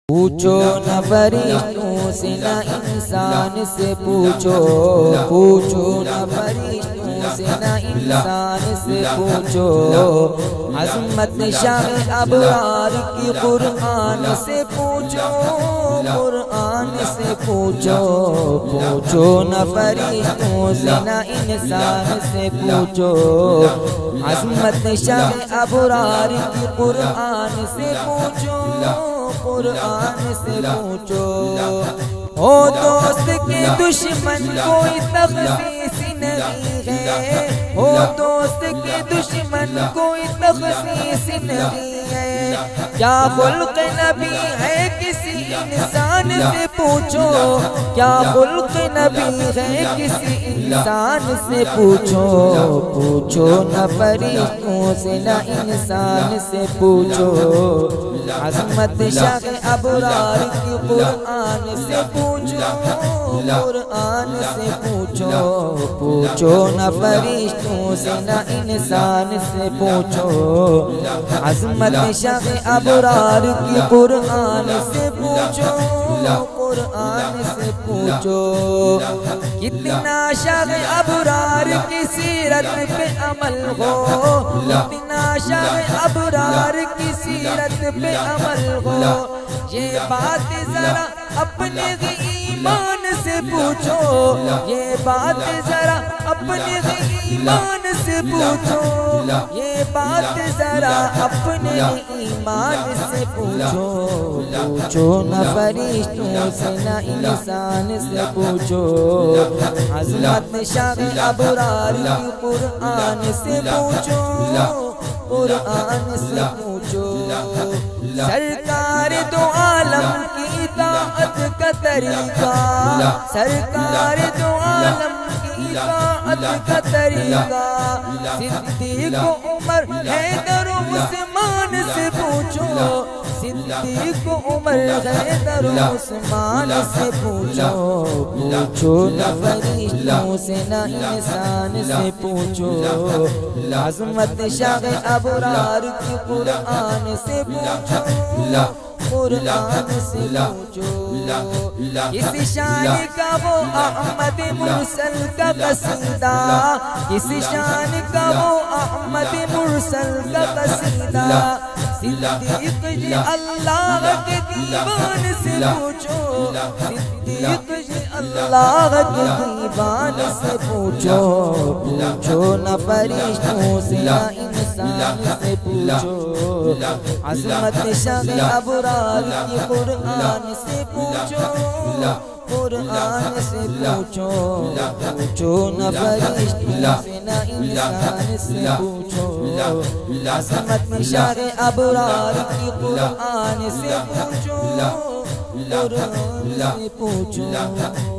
پوچھو نہ فرشتوں سے نہ انسان سے پوچھو، پوچھو نہ فرشتوں سے نہ انسان سے پوچھو، عظمت شاہ ابرار کی قرآن سے پوچھو، قرآن سے پوچھو، پوچھو نہ فرشتوں سے نہ انسان سے پوچھو، عظمت شاہ ابرار کی قرآن سے پوچھو، قرآن سے پوچھو۔ ہو دوست کے دشمن کوئی تخصیص نہیں ہے، ہو دوست کے دشمن کوئی تخصیص نہیں ہے، کیا خلق نبی ہے کسی انسان سے پوچھو، کیا خلق نبی ہے کسی انسان سے پوچھو، پوچھو نہ فرشتوں سے نہ انسان سے پوچھو، عظمت شاہ ابرار کی قرآن سے پوچھو، قرآن سے پوچھو، پوچھو نہ فرشتوں سے نہ انسان سے پوچھو، عظمت شاہ ابرار کی قرآن سے پوچھو، قرآن سے پوچھو۔ کتنا شاہ ابرار کی سیرت پہ عمل ہو، کتنا شاہ ابرار کی سیرت پہ عمل ہو، یہ بات ذرا اپنے ایمان سے پوچھو، یہ بات ذرا اپنے ایمان سے پوچھو، یہ بات ذرا اپنے ایمان سے پوچھو، پوچھو نہ فرشتوں سے نہ انسان سے پوچھو، عظمت شاہ ابرار کی قرآن سے پوچھو، قرآن سے پوچھو۔ سرکار دو عالم کی اطاعت کا طریقہ، سرکار دو عالم کی اطاعت کا طریقہ، صدیق عمر حیدر عثمان سے پوچھو، صدیق عمر حیدر عثمان سے پوچھو، پوچھو نہ فرشتوں سے نہ انسان سے پوچھو، عظمت شاہ ابرار کی قرآن سے پوچھو، قرآن سے پوچھو۔ اس شان کا وہ احمد مرسل کا قصیدہ، اس شان کا وہ احمد مرسل کا قصیدہ، صدیق جی اللہ کے دیوان سے پوچھو، صدیق جی اللہ کے دیوان سے پوچھو، پوچھو نہ فرشتوں سے نہ انسان سے پوچھو، عظمت شاہ ابرار کی قرآن سے پوچھو، قرآن سے پوچھو، پوچھو نہ فرشتوں سے نہ انسان سے پوچھو، عظمت شاہ ابرار کی قرآن سے پوچھو، قرآن سے پوچھو۔